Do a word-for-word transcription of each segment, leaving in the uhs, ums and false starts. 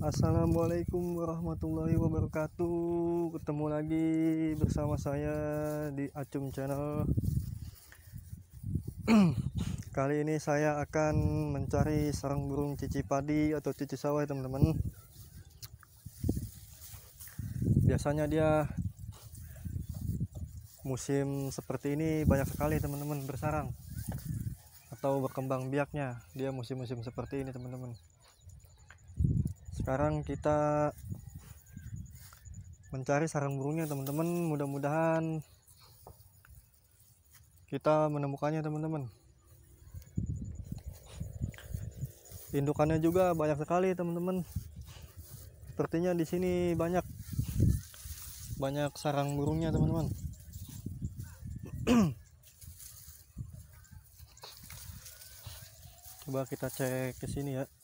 Assalamualaikum warahmatullahi wabarakatuh. Ketemu lagi bersama saya di Acum Channel. Kali ini saya akan mencari sarang burung cici padi atau cici sawah, teman-teman. Biasanya dia musim seperti ini banyak sekali, teman-teman, bersarang atau berkembang biaknya. Dia musim-musim seperti ini, teman-teman. Sekarang kita mencari sarang burungnya, teman-teman. Mudah-mudahan kita menemukannya, teman-teman. Indukannya juga banyak sekali, teman-teman. Sepertinya di sini banyak banyak sarang burungnya, teman-teman. Coba kita cek ke sini ya.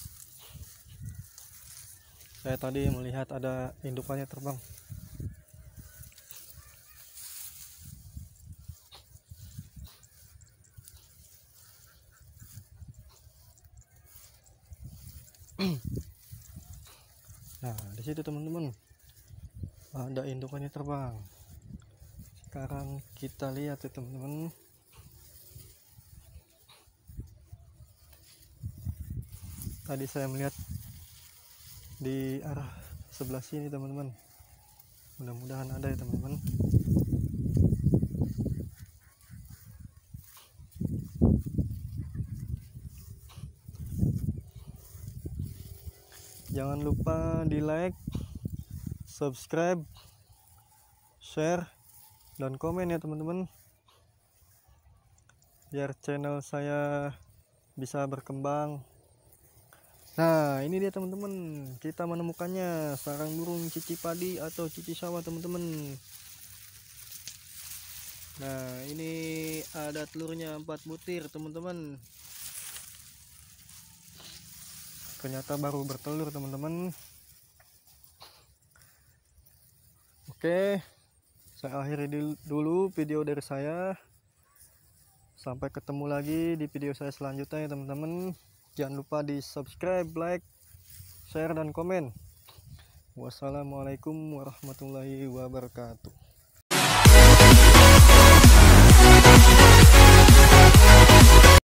Saya tadi melihat ada indukannya terbang. Nah, di situ, teman-teman, ada indukannya terbang. Sekarang kita lihat ya, teman-teman. Tadi saya melihat di arah sebelah sini, teman-teman. Mudah-mudahan ada ya, teman-teman. Jangan lupa di like, subscribe, share, dan komen ya, teman-teman, biar channel saya bisa berkembang. Nah, ini dia, teman-teman, kita menemukannya, sarang burung cici padi atau cici sawah, teman-teman. Nah, ini ada telurnya empat butir, teman-teman. Ternyata baru bertelur, teman-teman. Oke, saya akhiri dulu video dari saya. Sampai ketemu lagi di video saya selanjutnya ya, teman-teman. Jangan lupa di subscribe, like, share, dan komen. Wassalamualaikum warahmatullahi wabarakatuh.